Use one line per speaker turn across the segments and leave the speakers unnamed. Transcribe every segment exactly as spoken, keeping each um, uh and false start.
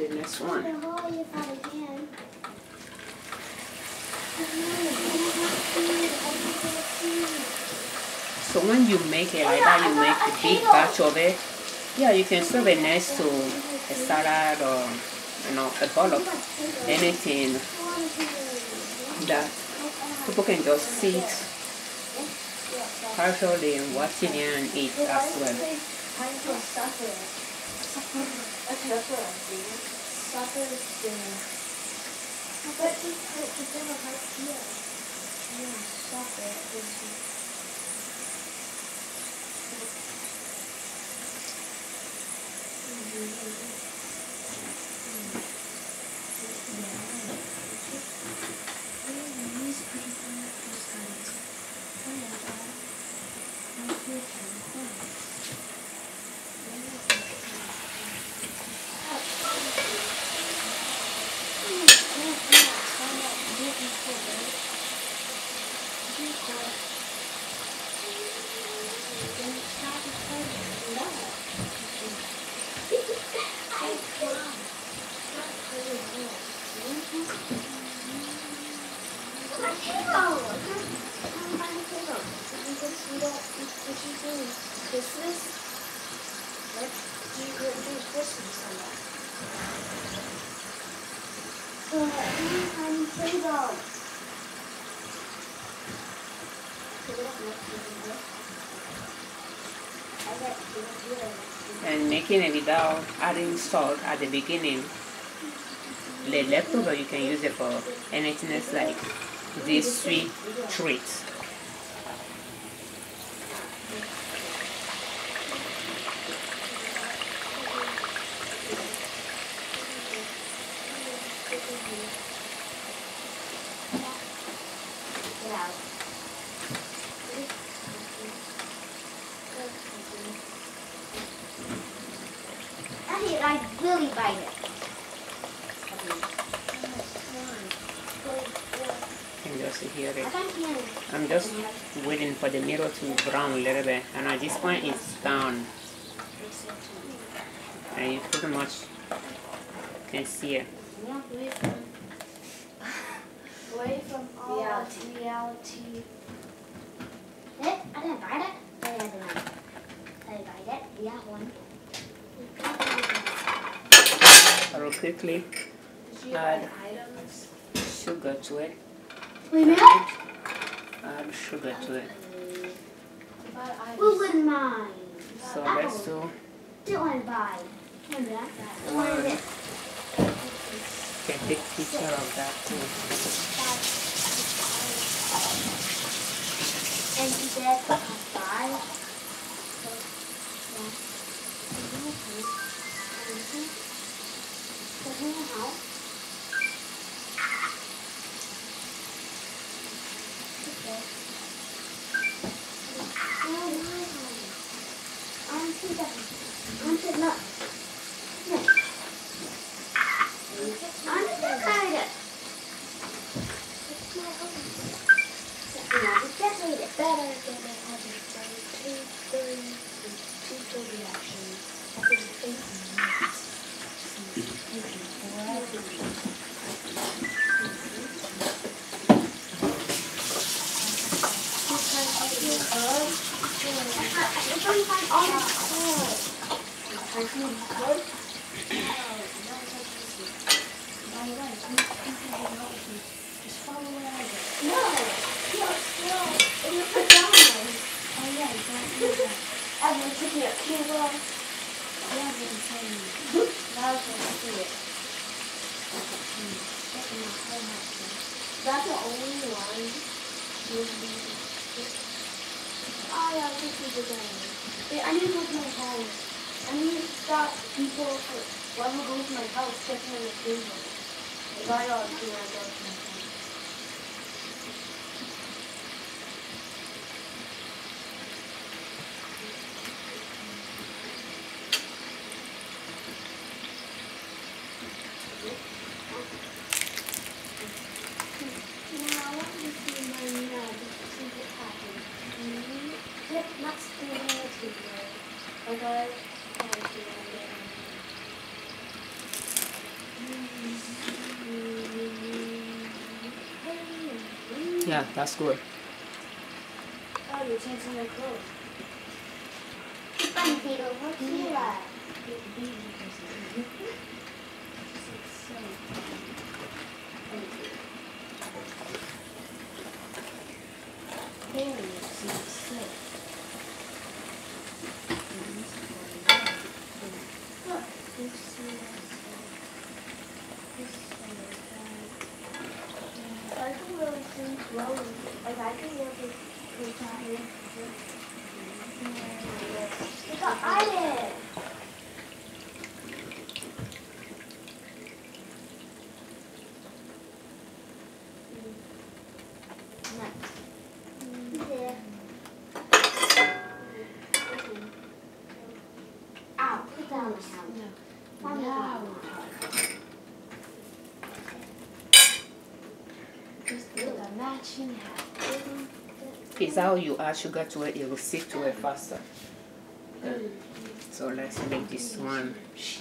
the next one. So when you make it like that, you make a big batch of it. Yeah, you can serve it next to a salad or, you know, a bowl of anything that people can just sit partially and watch it and eat as well. And making it without adding salt at the beginning, the leftover you can use it for anything else like these sweet treats.
I really bite it.
You can just hear it. I'm just waiting for the middle to brown a little bit, and at this point it's done. And you pretty much can see it.
Away from all reality. reality. Eh? I didn't bite it? Oh, yeah, I didn't. I didn't bite it. Yeah, one.
Real quickly add sugar to it.
Wait a minute.
Add sugar to it.
Who wouldn't mind?
So let's do
Don't want to buy. Remember that?
one. Can take picture of that too.
And he said five. That's the only one. Oh yeah, this is the game. Wait, I need to go to my house. I need to stop people for when we go to my house checking on the table. If I ought to do I go to my house.
Yeah, that's good.
Oh, you're changing your clothes. Funny people, what's you like? I can really see slowly. Like I can really see time. Look at Ivan. Next. There. Ow, put that on my hand. No. No. Just with a matching hat.
It's how you add sugar to it, it will stick to it faster. Okay. So let's make this one.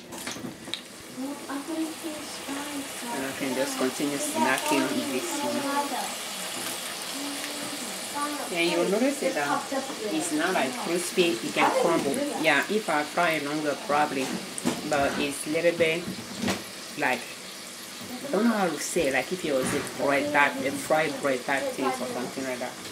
And I can just continue snacking on this one. And you'll notice that it's not like crispy, it can crumble. Yeah, if I fry it longer, probably. But it's a little bit like, I don't know how to say, like if it was a bread type, a fried bread type taste or something like that.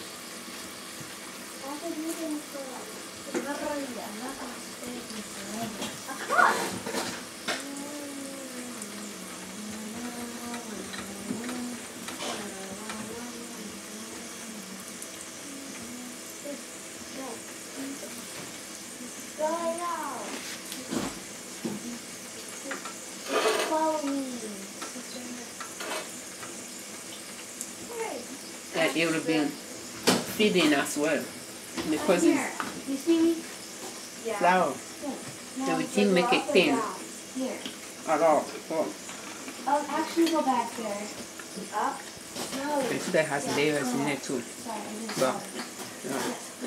And it will be feeding as well because it's
You see me? Yeah.
flour. So we didn't make it thin
Here.
at all. Oh.
I'll actually go back there. Up? No.
And so that has layers in it too.
Sorry, I didn't
So,
know.
yeah.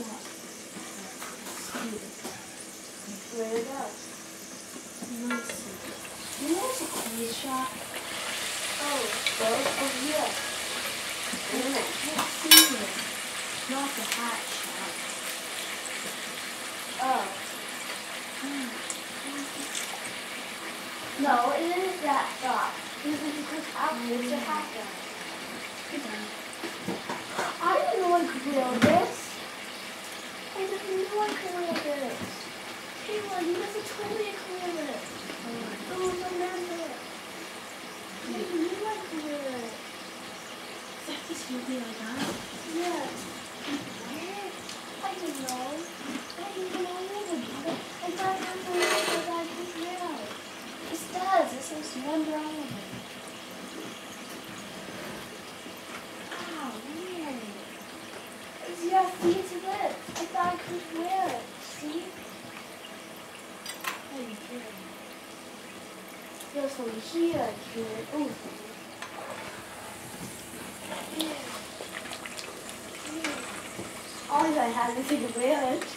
Where it goes? You know what's a cool shop? Oh, well, over here. Wait a minute. I can't see it. Not the hat shop. Oh. No, it isn't that shop. This is because Apple is a hat shop. I didn't know I could wear this. I didn't know I could wear this. Kayla, you guys are totally clear this. Oh, remember. I didn't know I could wear it. Is that this movie I got? Yes. Where? I didn't know. I didn't know either. I thought I had to wear it because I could wear it. This does. It says Wonder Island. Wow, weird. Yeah, see to this. I thought I could wear it. See? Oh, you did. There's some here, here. Ooh. Yeah. Yeah. All I had is to wear it.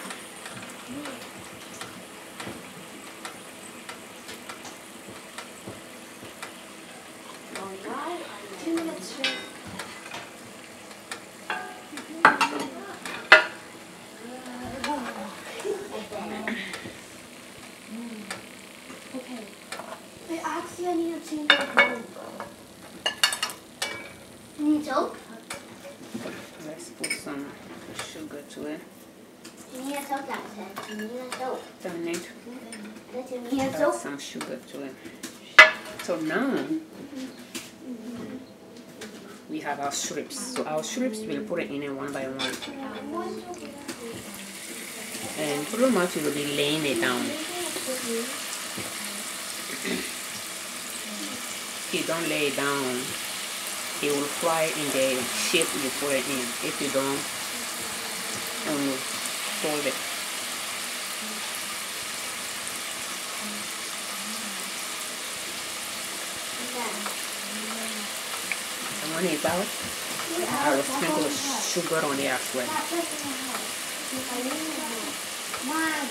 Alright, two minutes straight. Okay. Wait, actually, I need to change my phone. You need soap?
Let's put some sugar to it.
You need a soap, that said. You need a soap.
Don't need
That you need a
add
soap?
some sugar to it. So now we have our strips. So our strips, we'll put it in it one by one. And pretty much we'll be laying it down. If you don't lay it down, it will fry in the shape you put it in. If you don't, um, fold it. And when it's out, I will sprinkle sugar on it as well.
Mom,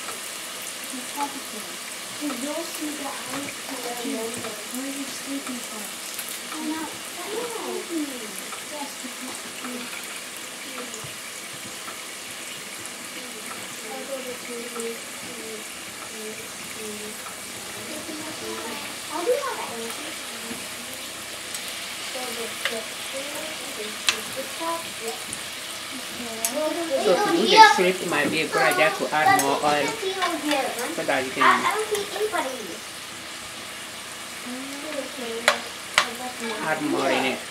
you will see the ice color. Where are you sleeping from? I'm not sleeping.
So to do the shrimp, it might be a good idea to add more oil so that you can add more in it.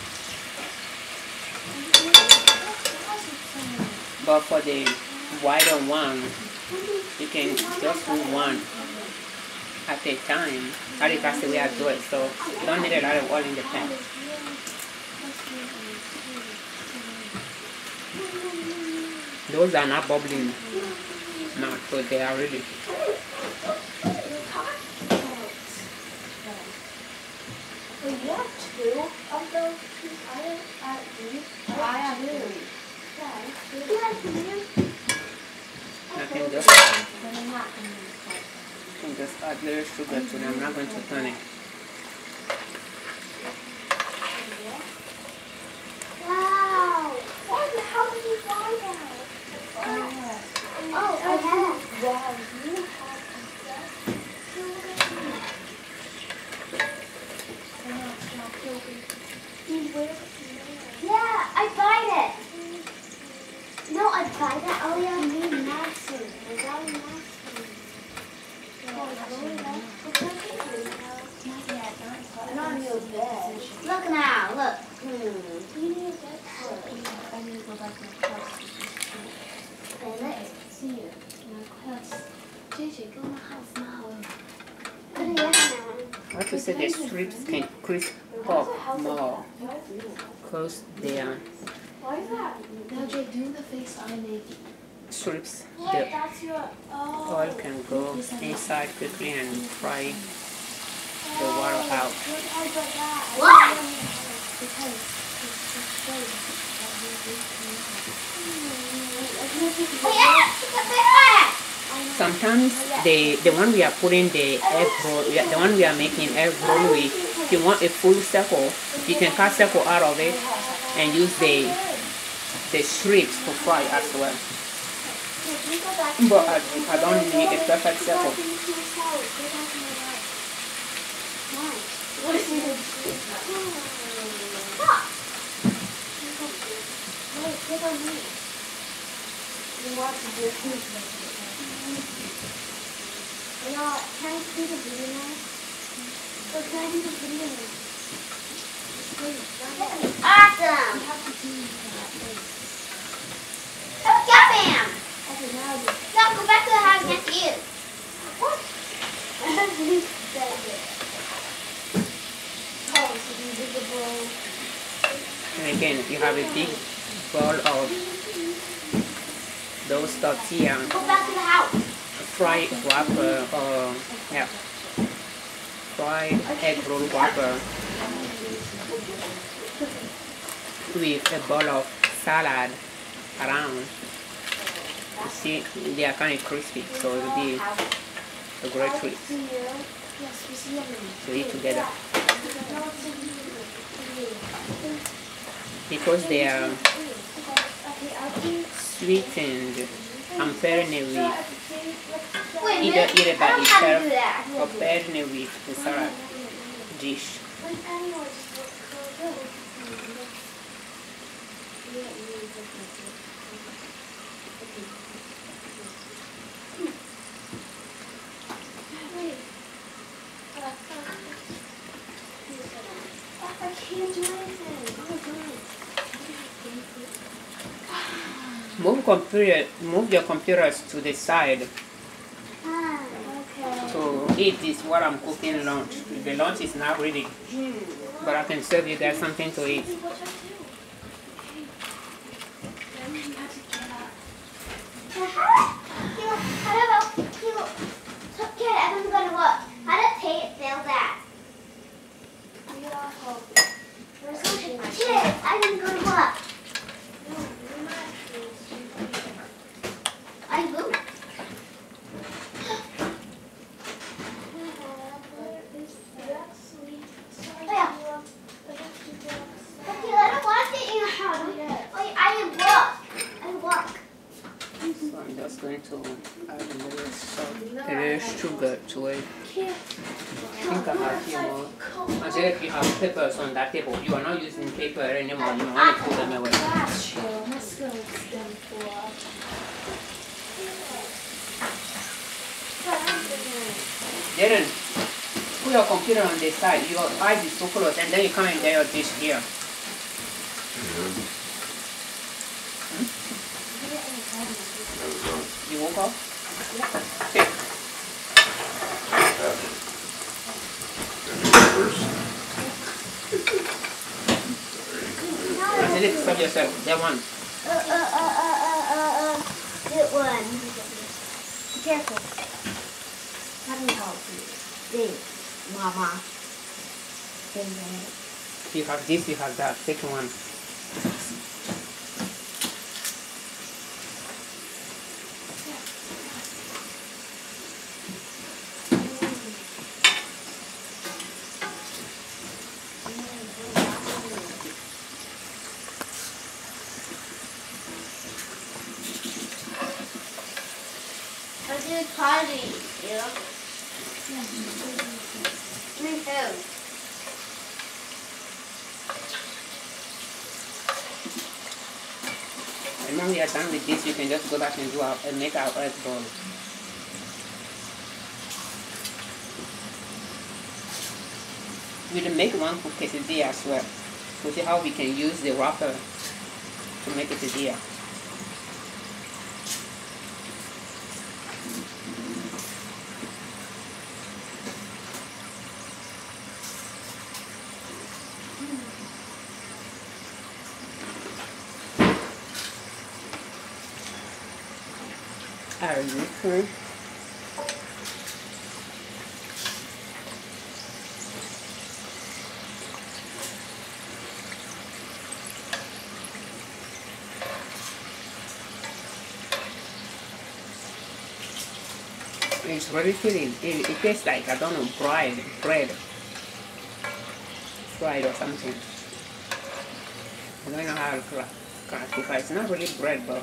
But for the wider one, you can just do one at a time. At least that's the way I do it. So you don't need a lot of oil in the pan. Those are not bubbling now, so they are ready. I can just, I can just add little sugar to them. I'm not going to turn it.
Wow! How did you find that? Oh, I have. Wow, you have yeah, I buy it. No, I buy that. Oh yeah, me Maxine. I got a Maxine. Look now, look. Hmm. You need a bed for it. I need to go back to my house. And let's see you. My house. J J, go to my house now.
I have to say the strips can crisp up more because they are
Why is that? Now, Jay, do the face I made.
strips.
What?
The
That's your. Oh.
oil can go inside quickly and fry the water out.
What?
Sometimes the the one we are putting the egg roll, we are- the one we are making egg roll with, if you want a full circle, you can cut circle out of it and use the the strips to fry as well. But I, I don't need a perfect circle.
Yeah, can I do the video now? So can I do the video now? Awesome! Oh, yeah, bam! Okay, now I do. No, go back to the house next to you. What? Oh, so you did the bowl.
And again, you have a big bowl of those tortilla
Go back to the house.
fried wrapper or yeah, fried egg roll wrapper with a bowl of salad around. You see, they are kind of crispy, so it will be a great treat to eat together. Because they are sweetened, I'm pairing it with either eat it by itself or pairing it with the salad dish.
I can't do anything.
Move computer, move your computers to the side
Ah, okay.
to eat this while I'm cooking lunch. The lunch is not ready, but I can serve you guys something to eat.
I didn't go to work. I moved. Oh, yeah.
little sugar to it. I think I have few more. I said if you have peppers on that table, you are not using paper anymore. You want to put them away. Darren, put your computer on the side. Your eyes is so close, and then you come and get your dish here. Hmm? You woke up? Okay. Angelique, stop yourself. That one.
Uh, uh, uh, uh, uh, uh, uh, that one. Be careful. Let me help you. Big, mama.
You have this, you have that. Take one.
I did party, yeah. Me too.
And when we are done with this, you can just go back and do our and make our earth ball. We'll make one for quesadilla as well. To see how we can use the wrapper to make a quesadilla. Are you sure? It's really filling. It, it tastes like, I don't know, bread, bread, fried or something. I don't know how to cla- classify. It's not really bread, but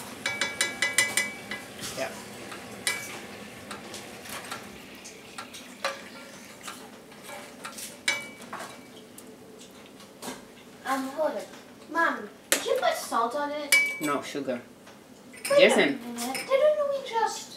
yeah.
Um, hold it. Mom, did you put salt on it?
No sugar.
Wait
Jason.
a minute. Didn't we just...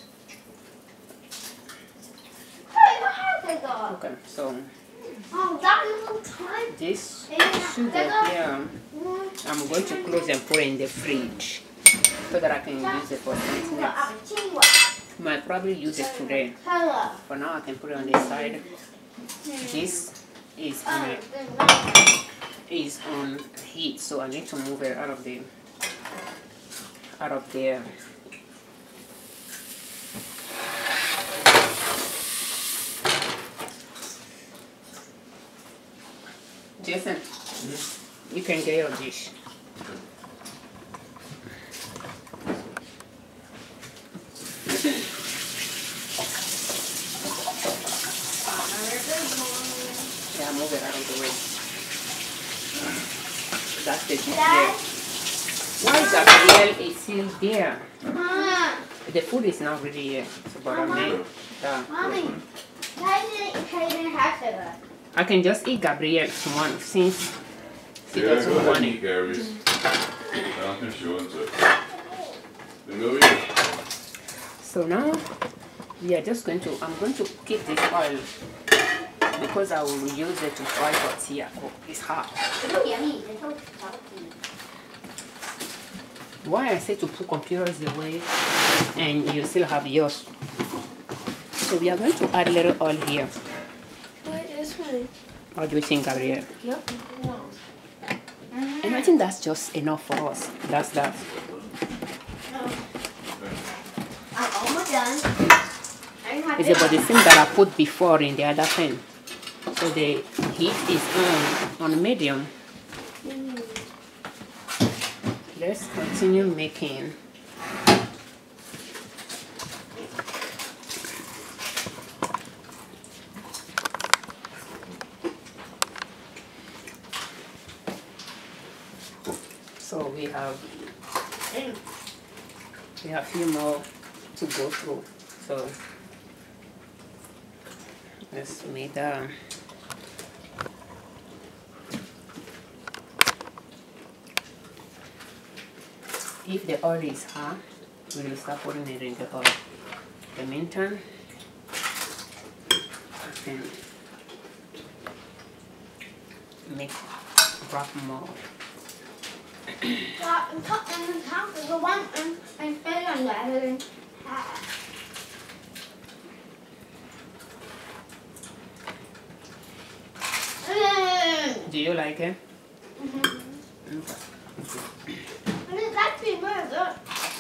Hey, what happened, dog?
Okay, so
Oh, that little time.
this
Yeah.
sugar here,
Mm.
I'm going to close and put it in the fridge so that I can use it for something else. Might probably use it today.
Hello.
For now, I can put it on the side. This is on,
Oh,
is on heat, so I need to move it out of the out of there. Jason, mm-hmm. You can get your dish. Yeah, move it out of the way. That's the dish there. Why is Gabriel is still there?
Mom.
The food is not really here. It's about a minute. Yeah.
Mommy, why didn't Kaden have sugar?
I can just eat Gabriel's one since she
Yeah,
doesn't
go ahead
want
and
it.
eat Gary's. I don't think she wants it. Then go eat it.
So now we are just going to, I'm going to keep this oil because I will use it to fry tortilla. Oh, it's hot. Why I say to put computers away and you still have yours. So we are going to add a little oil here.
What is it?
What do you think, Gabriel?
Yep.
And I think that's just enough for us. That's that.
I'm almost done.
It's about the same that I put before in the other pan. So the heat is on, on medium.
Mm.
Let's continue making. So we have we have a few more to go through. So Let's make the if the oil is hot, we will start putting it in the oil. The meantime, I can make guacamole.
Dạ, thấp em thấp cái quán em em phải làm lại lên.
Do you like it?
Mhm.
Okay.
Men det är fint med det.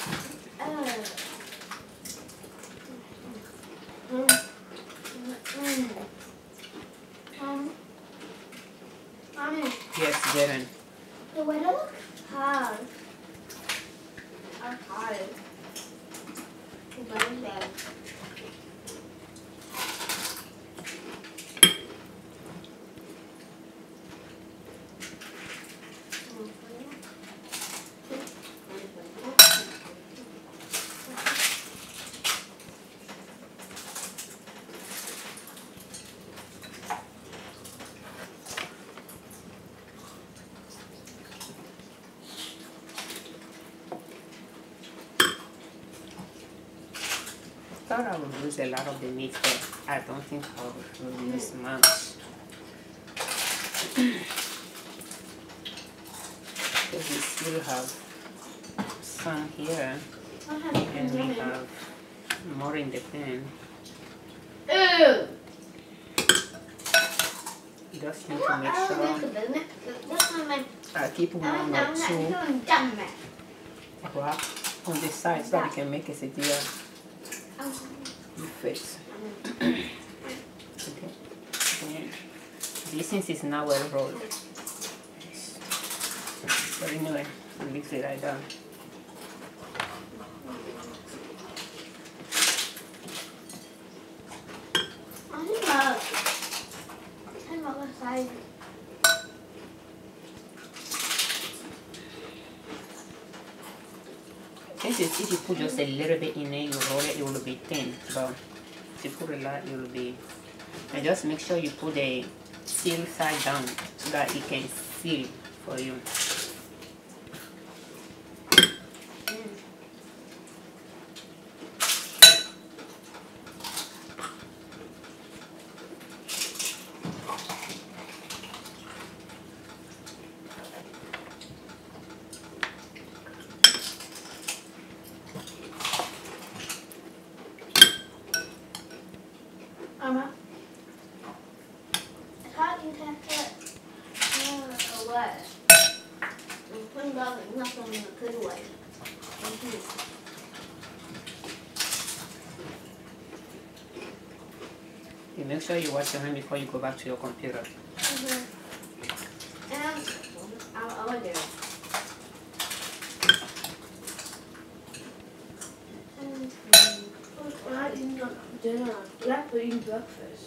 Mm. Mm. Um. Mommy,
Yes, Jaren.
the weather looks hard. I'm tired. I'm going to bed.
I thought I would use a lot of the meat, but I don't think I will use much. Because we still have some here, and we have more in the pan.
Ew.
You just need to make sure I keep one or two wrap on the side so we can make a tortilla face. Okay. And this since it's not well rolled. But anyway, I'll mix it right down. This is if you put just a little bit in it, you roll it, it will be thin. But if you put a lot, it will be. And just make sure you put the seal side down so that it can seal for you.
Mama, I thought you had to away. And put it nothing in a good way. Thank you.
You make sure you wash your hand before you go back to your computer.
Mm-hmm. And I'll order. We're not eating dinner. We're not eating breakfast.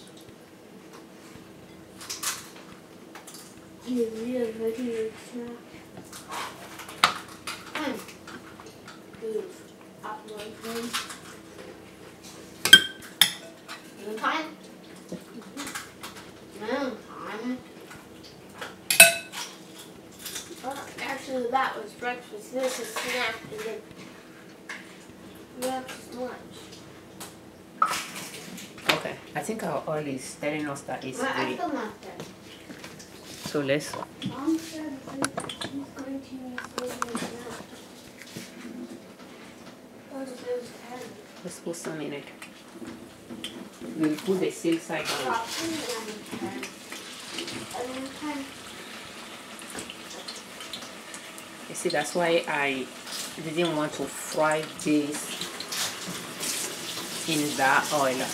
You need a regular snack. And move up my phone. No time. No time. Well, actually, that was breakfast. This is snack, and then breakfast lunch.
Okay, I think our oil is telling us that it's
Well, I
ready.
still not there.
So let's
Mom said he's going to use the snack.
let's put some in it. We'll put the seal side down. You see, that's why I didn't want to fry this in that oil.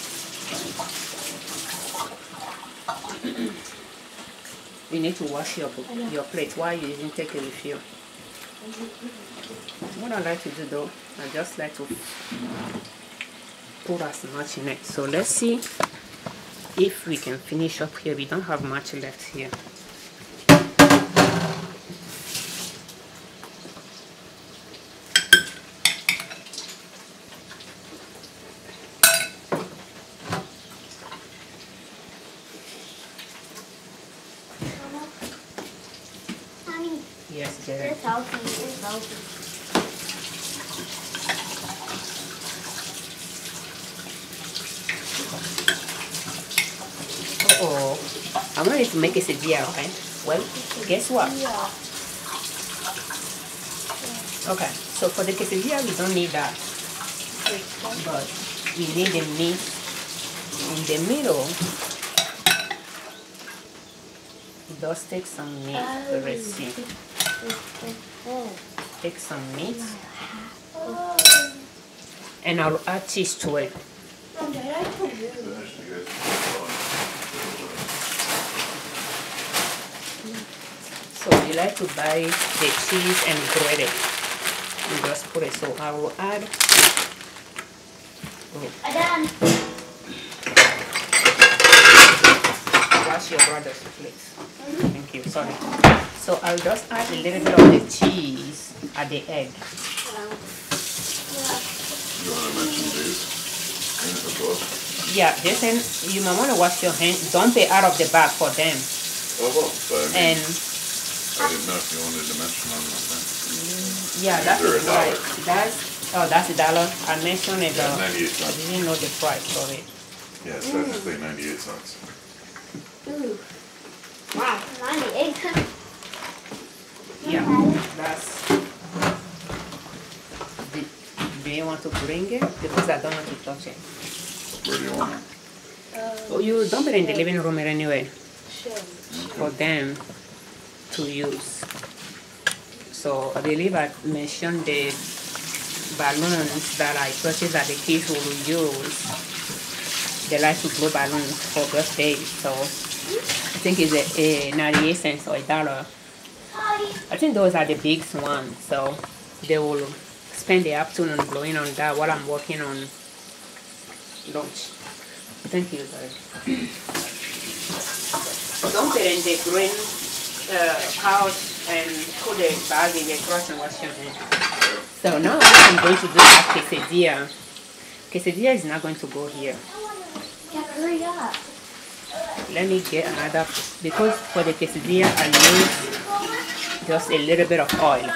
You need to wash your your plate while you didn't take a refill. What I like to do though, I just like to put as much in it. So let's see if we can finish up here. We don't have much left here. Yeah.
It's healthy. It's healthy.
Oh, I wanted to make quesadilla, okay? Well, guess what?
Yeah.
Okay, so for the quesadilla, we don't need that. But we need the meat in the middle. Just take some meat. Let's see. Take some meat. And I'll add cheese to it. So we like to buy the cheese and grate it. And just put it. So I will add. Oh.
Done.
Wash your brother's plate. Thank you. Sorry. So I'll just add a little bit of the cheese at the egg.
You want to mention these? Of course.
Yeah, just then you might want to wash your hands. Don't pay out of the bag for them.
Oh, well, but I mean,
And
I didn't know if you wanted to mention them or not.
yeah, that's
They're a
right.
dollar.
That's oh, that's a dollar. I mentioned it.
Yeah,
Uh,
ninety-eight
I
cents.
didn't know the price of it.
Yeah, it's technically ninety-eight cents.
Ooh. Wow. ninety-eight cents.
Yeah, that's. Do, do you want to bring it? Because I don't want to touch it.
Where do you want it?
Oh, you dump it in the living room anyway
Sure.
for them to use. So I believe I mentioned the balloons that I purchased that the kids will use. They like to blow balloons for birthdays, so I think it's a, a ninety-eight cents or a dollar. I think those are the big ones, so they will spend the afternoon blowing on that while I'm working on lunch. Thank you, guys. Don't put in the green uh, pouch and put the bag in the trash and wash your hands. So now I'm going to do that quesadilla. Quesadilla is not going to go here.
Yeah, hurry up.
Let me get another, because for the quesadilla I use just a little bit of oil.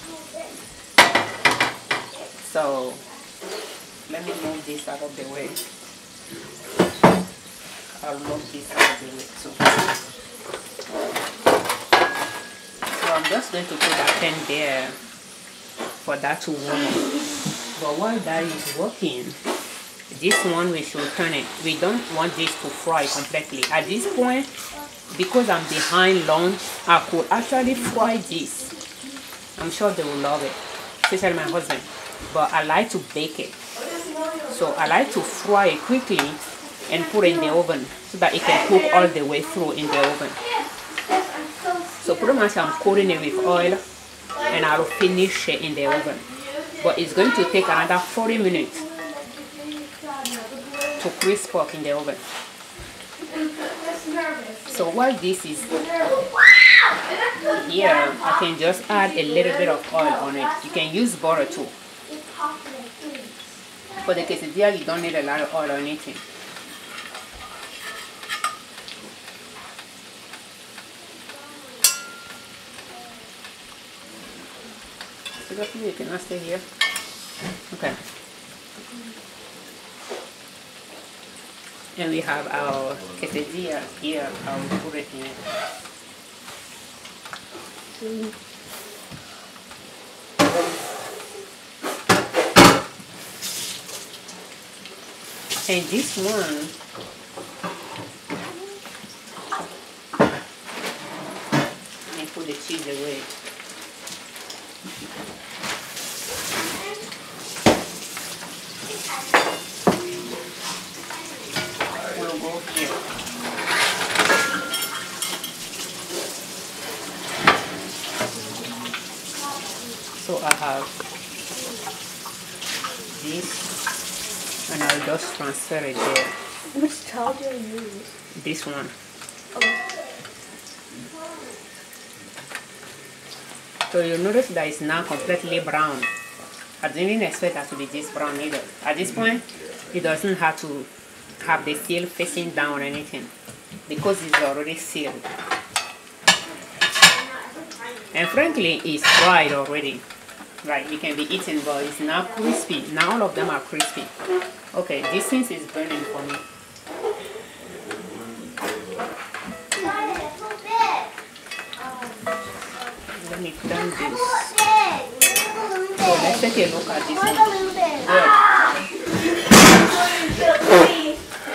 So let me move this out of the way. I'll move this out of the way too. So I'm just going to put that pan there for that to warm. But while that is working, this one we should turn it. We don't want this to fry completely. At this point, because I'm behind lunch, I could actually fry this. I'm sure they will love it, especially my husband. But I like to bake it. So I like to fry it quickly and put it in the oven so that it can cook all the way through in the oven. So pretty much I'm coating it with oil and I'll finish it in the oven. But it's going to take another forty minutes to crisp up in the oven. So while this is here, I can just add a little bit of oil on it. You can use butter too. For the quesadilla, you don't need a lot of oil or anything. You cannot stay here. Okay. And we have our quesadilla here. I will put it in. And this one, let me put the cheese away. We'll go here. So I have this, and I'll just transfer it there.
Which towel do you use?
This one.
Okay.
So you'll notice that it's now completely brown. I didn't expect that to be this brown either. At this point, it doesn't have to have the seal facing down or anything because it's already sealed. And frankly, it's fried already. Right, it can be eaten, but it's not crispy. Not all of them are crispy. Okay, this thing is burning for me. Let me turn this. So let's take a look at this one. Good.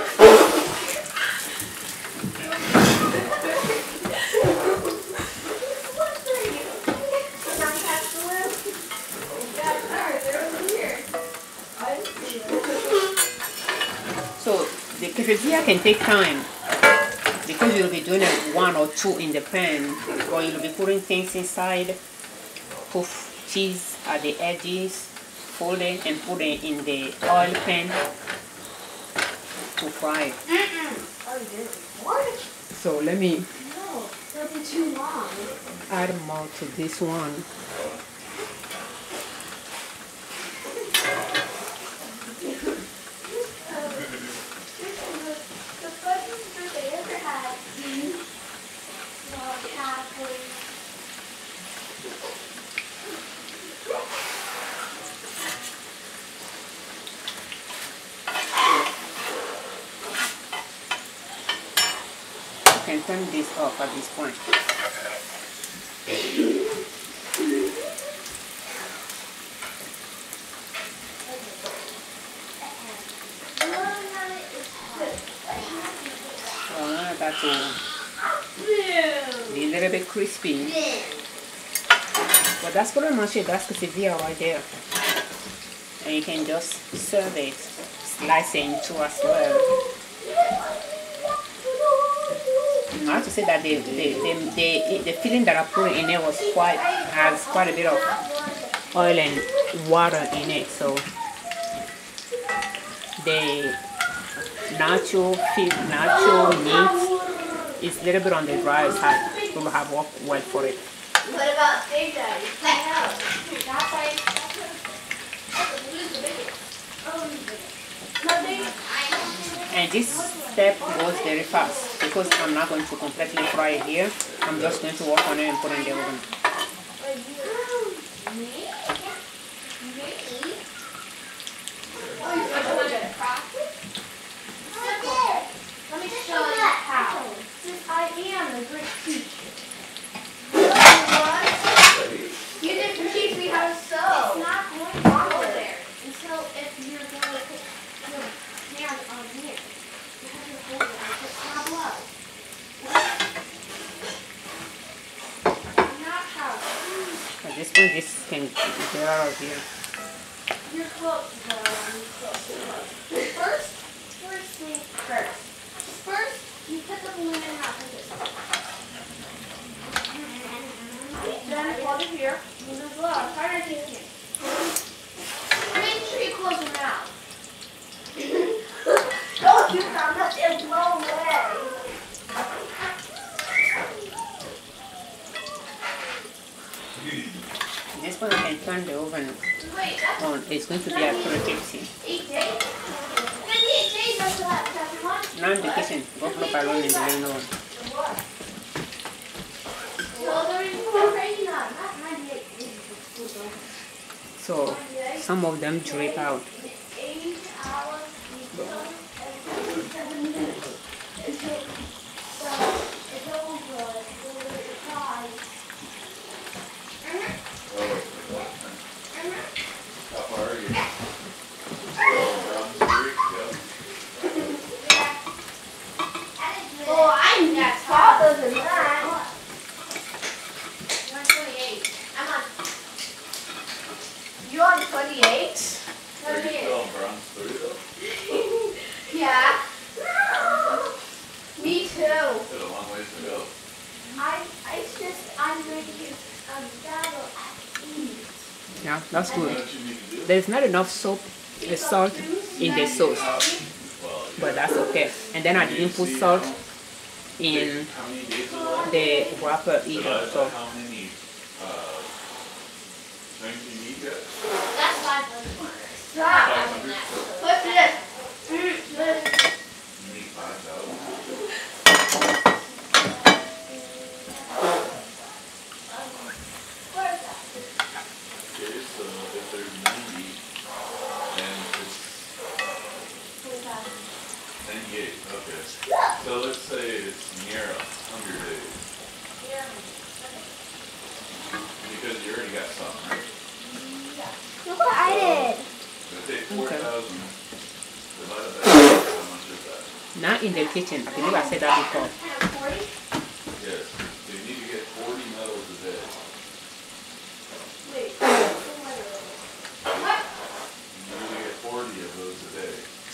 So the quesadilla can take time because you'll be doing it one or two in the pan, or you'll be putting things inside, put cheese at the edges, fold it and put it in the oil pan to fry it. So let me
No, that'll be too long.
add more to this one.
The funniest birth I ever had. Well, halfway.
You can turn this off at this point. Well, now that will be a little bit crispy. But that's pretty much it. That's quesadilla right there. And you can just serve it, slice it in two as well. I have to say that the the, the, the, the filling that I put in it was quite, has quite a bit of oil and water in it. So the nacho, nacho meat is a little bit on the dry side. It will have worked well for it.
What about Big Daddy? That's like,
And this step goes very fast because I'm not going to completely fry it here. I'm just going to work on it and put it in the oven.
Let me show you how. Since I am a great teacher. You didn't teach me how to sew. It's not going to go there until if you're going to put your hands on here. You have to hold it and put top low. Not how.
At this point, this can get out of here.
You're close, though. You're close. First, first thing first. First, you put the balloon in half like this. Then hold it here. Move it below. Harder as you can. Make sure you close your mouth. Oh, you found that in no way.
This one I can turn the oven
Wait, that's
on. It's going to be at three fifty.
eight days. Eight days after that. That's one.
Now in the kitchen, go flop around in the living room.
What? Well, they're incorporating that. Not ninety-eight days.
So some of them drip out.
Eight hours. Seven minutes. It's so, it's over. It's five.
How far are you? Around three? Yeah.
Oh, I'm not taller than that. one twenty-eight. I'm on. You on twenty-eight?
Are you still on bronze three though?
Yeah. Me too.
Still a long ways to go.
I, I just, I'm going to use a dabble at ease.
Yeah, that's
What
good.
don't you need to do?
There's not enough soap, uh, salt in the sauce,
Well,
but that's okay. And then I didn't put salt in
how many days away?
the wrapper either.
Divided by
So
how many, uh, things you need yet?
That's five hundred. Stop.
Five hundred?
What's this? Mm, this.
You need five thousand. Okay. So let's say it's near a hundred days. Because you already got some, right?
Look what I did.
Let's say four thousand divided by how much is that?
Not in the kitchen. I believe I said that before.
Yes. So you need to get forty medals a day.
Wait.
What? You need to get forty of those a day.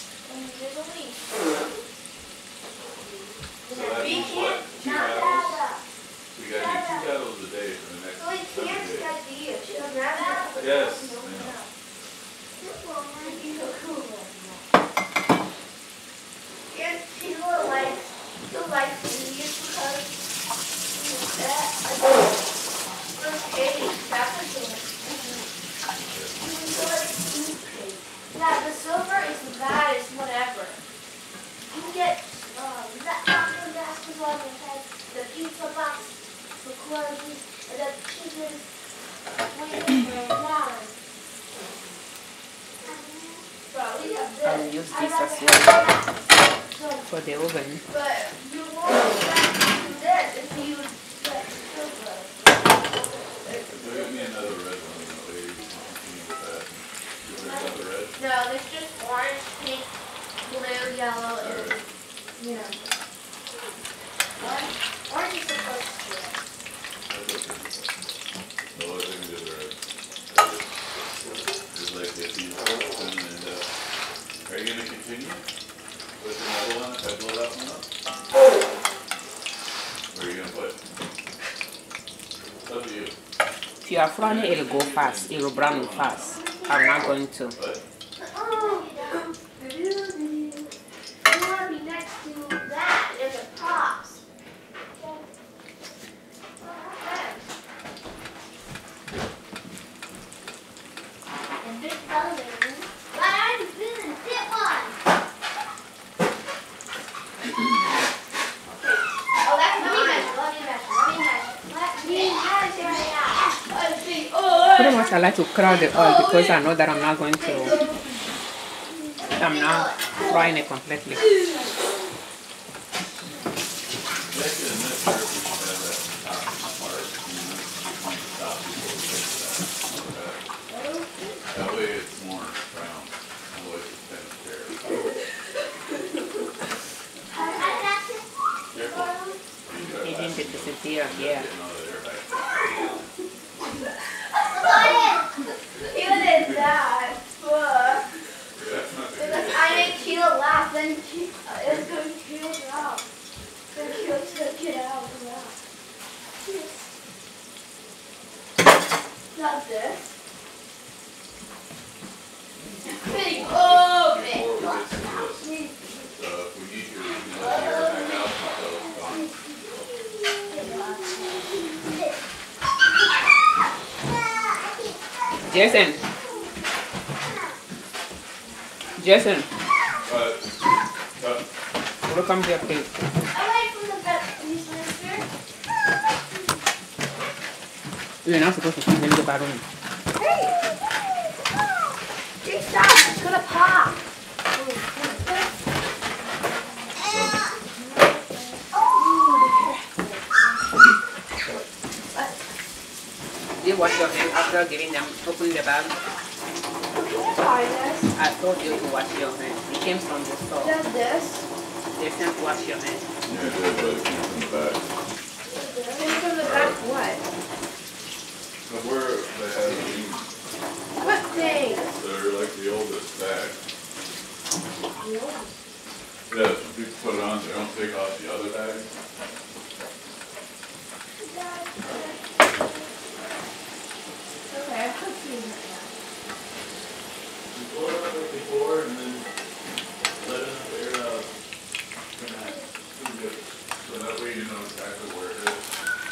So that means what? Two battles? We got to do two battles a day for the next seven days. Yes. I know.
Yeah, the silver is the baddest, whatever. You get um, that chocolate basketball that has the pizza box, the clothes, and the chicken wings and wine.
I'll use this as well for the oven.
But you won't do this if you get silver.
Give me another red one. That way you can continue with that. Is there another red?
No, there's just orange, pink, blue, yellow, and,
Alright.
you know. Orange, orange is supposed to be it.
That's okay. No, I think the other red. Just like if you open and uh, are you going to continue with the metal on it? I blow that one up? Where are you going to put? It's up to you.
If you are frying it, it'll go fast. It'll brown fast. I'm not going to.
What?
Oh, you want to be next to that if it pops. And big television. Why are you feeling tip on? Oh, that's let me measure. Let me measure. Let me measure. Let me measure. Let's see. Oh.
Pretty much I like to crowd the oil because I know that I'm not going to, I'm not frying it completely.
That way it's more brown. Otherwise it's kind of fair. Careful.
It didn't disappear, yeah.
Getting all the air back.
Even in that,
That's not
because
good.
I made Sheila laugh, then she uh, it's going to kill her out. Then she'll take it out of the laugh. Not this. Big open.
Before we get to this, so if we need to, we can let the air back out until it's gone.
Jason. Jason,
But, but,
welcome to your plate.
I like from the bed. These here.
You're not supposed to feed them the bathroom.
Hey! Big stop! It's gonna pop!
You wash your hands after giving them, open the bag. I told you to wash your hands. It came from the store.
Does this?
They said wash your hands.
yeah, it did, but it came from the back.
Things from the back what?
But where they have these,
What thing?
they're like the oldest bag. Yeah, so people put it on, they don't take off the other bag.
Okay, I'm confused right now.
You blow it up like before and then let it air out. So that way you know exactly where it is.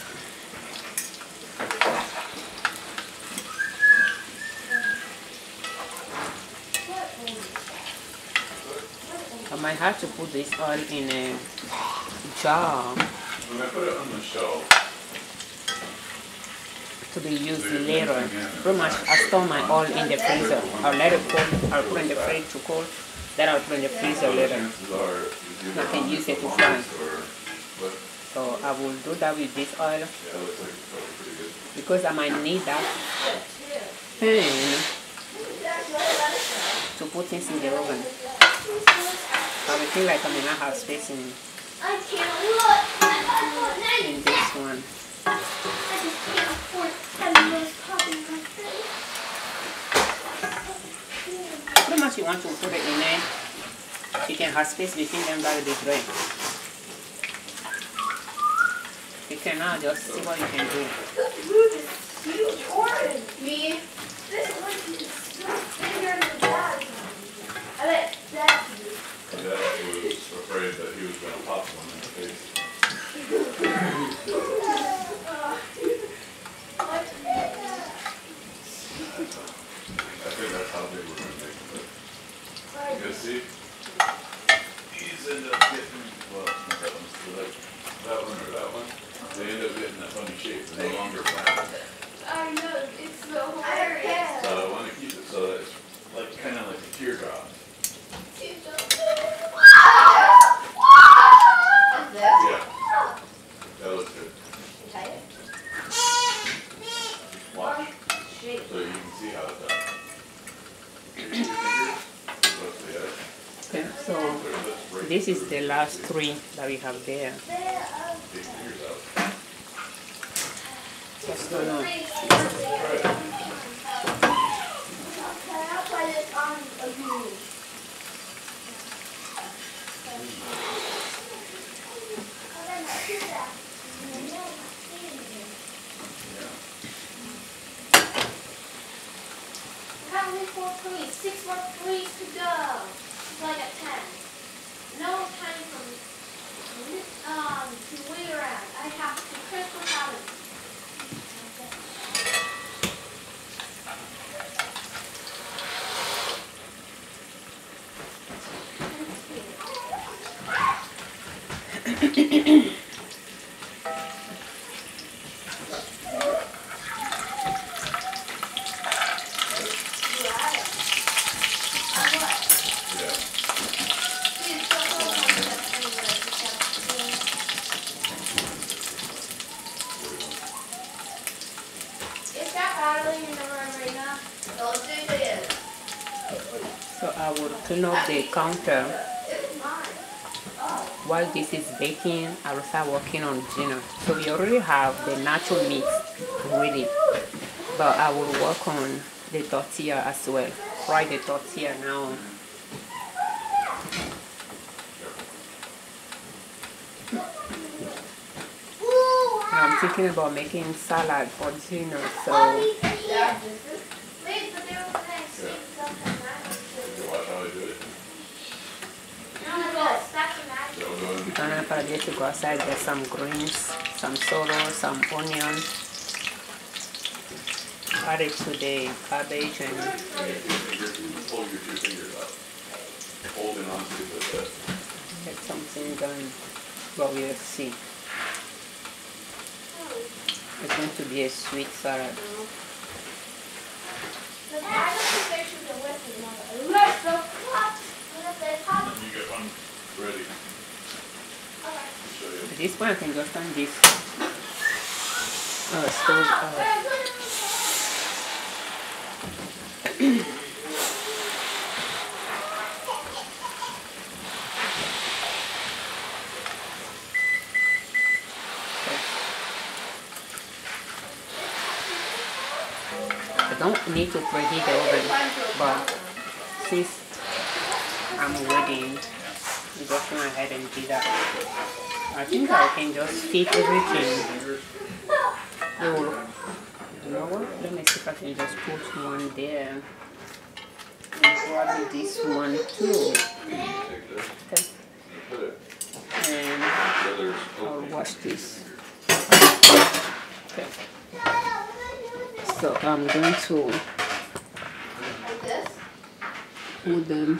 I might have to put this oil in a jar
When I put it on the shelf,
to be used later. Pretty much I store my oil in the freezer. I'll let it cool. I'll put it in the fridge to cool. Then I'll put it in the freezer later.
chances are,
I can use it to fry. So I will do that with this oil.
Yeah, it looks like it's probably pretty good.
Because I might need that pan to put things in the oven. But I feel like I may not have space in,
I can't look.
in this one.
I just can't afford having those popping in my face.
Pretty much you want to put it in there. You can have space between them, that will be great. You can now just see what you can do.
This root is huge orange. Me? This one is so bigger than that. I bet that's you.
Dad was afraid that he was going to pop one in the face. I think that's how big we're going to make it. You guys see? These end up getting, well, not that one, so like that one or that one, they end up getting that funny shape. They're no longer round.
I know, it's so hilarious.
So I want to keep it so that it's like kind of like a teardrop. Yeah. That looks good. Watch. So you can see how it's done. What's the edge?
Okay, so this is the last three that we have there.
Take fingers out.
Just don't know.
How many more please? Six more please to go. It's like a ten. No time from um to wait around. I have to transfer talent.
So I will clean up the counter while this is baking. I will start working on dinner. So we already have the nacho mix ready, but I will work on the tortilla as well. Fry the tortilla now. And I'm thinking about making salad for dinner, so
You watch how I do it.
I'm gonna probably to go outside, get some greens, some sorrel, some onion, add it to the cabbage and
Pull your two fingers up. Holding on to it like that.
get something done. But we'll see. It's going to be a sweet salad.
And you get one ready. Show you.
At this point, I can just turn this uh, stove off. I don't need to preheat the oven, but since I'm waiting, I'm just going ahead and do that. I think I can just fit everything. Oh, you know what? Let me see if I can just put one there. And probably this one too. Okay. And I'll wash this. Okay. So I'm going to put them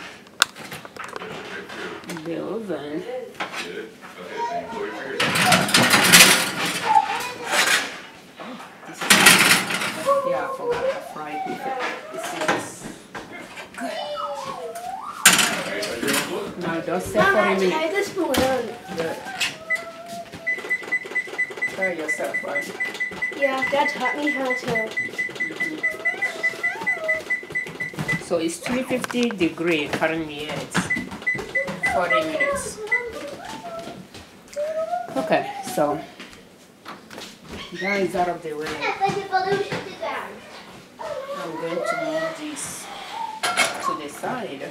in the oven. Yeah, I forgot to fry it with it. This is good. Now just set for a minute. Try yourself, right?
Yeah, Dad taught me how to.
So it's three fifty degree currently. It's forty minutes. Okay, so that is out of the way. I'm going to move this to the side.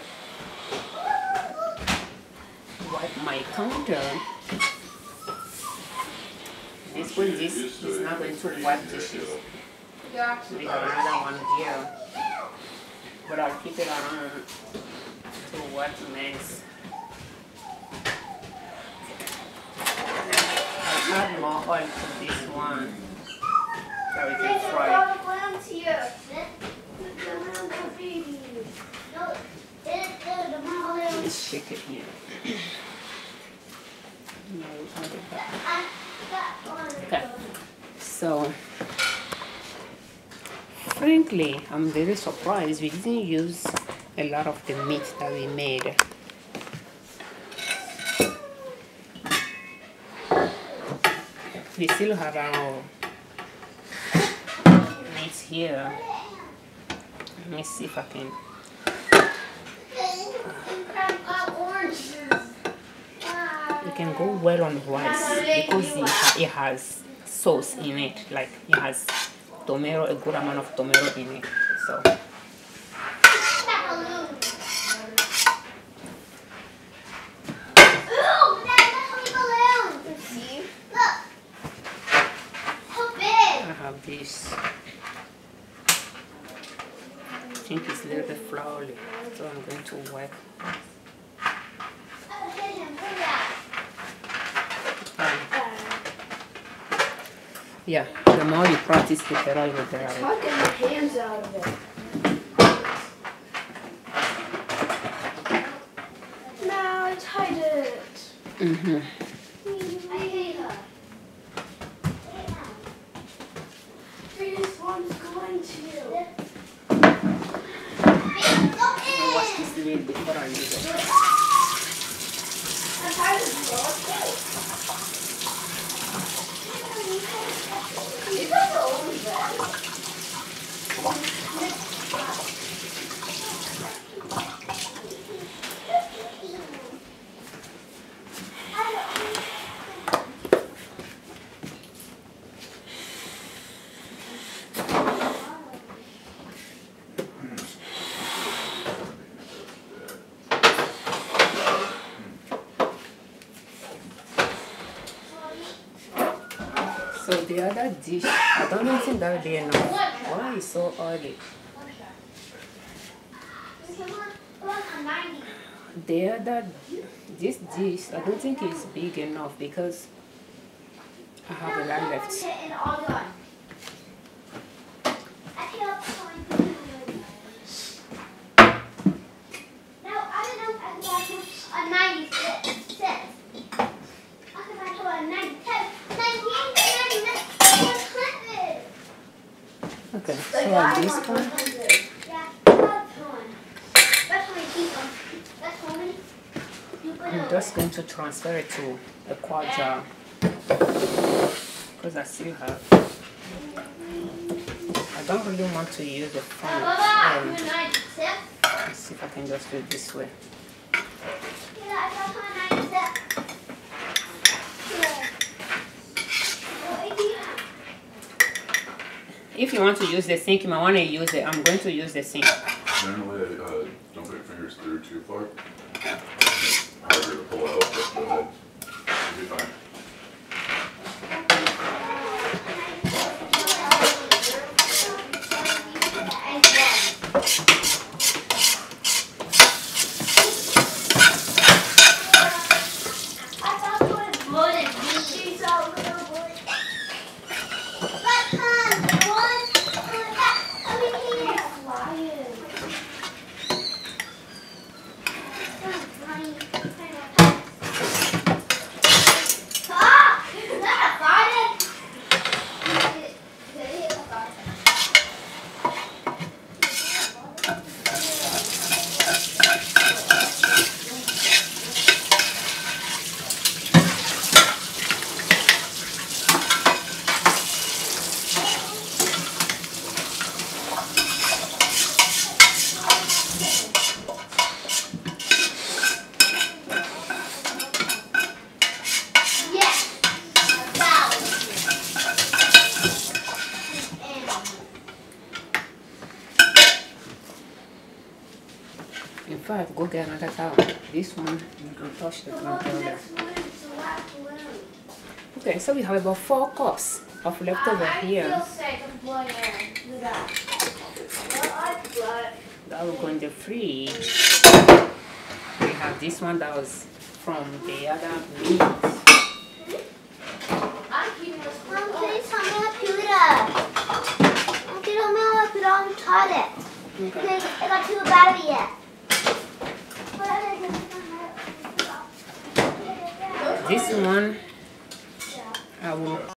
Wipe my counter. This one, this is not going to wipe dishes.
Yeah.
We have another one here, but I'll keep it around to wipe mess. I'll add more oil to this one so we can fry. Let's shake it here. No, add it back. Okay, so frankly, I'm very surprised we didn't use a lot of the meat that we made. We still have our meat here. Let me see if I can. It can go well on rice because it, ha it has sauce in it, like it has tomato, a good amount of tomato in it. So I have this. I think it's a little bit floury, so I'm going to wipe. Yeah, the more you practice, the better you will get at it.
How get my hands out of it? No, I tied it.
Mm-hmm.
This one's going to.
I'll wash this a little before I use it.
I tied it.
So the other dish, I don't even think that will be enough. Why is so oily? The other, this dish, I don't think it's big enough because I have a lot left. Okay, so on this one, I'm just going to transfer it to a quart jar because I still have. I don't really want to use the phone. Um, let's see if I can just do it this way. If you want to use the sink, you might want to use it. I'm going to use the sink.
Generally, uh, don't put your fingers through too far. It's harder to pull out, but go ahead. You'll be fine.
five. Go get another towel. This one, you can touch the ground. Okay, so we have about four cups of leftover here. That will go in the fridge. We have this one that was from the other meat.
Mom, please tell me how to peel it up. Mom, can you tell me how to put it on the toilet? Because I got too bad of it yet.
This one, I will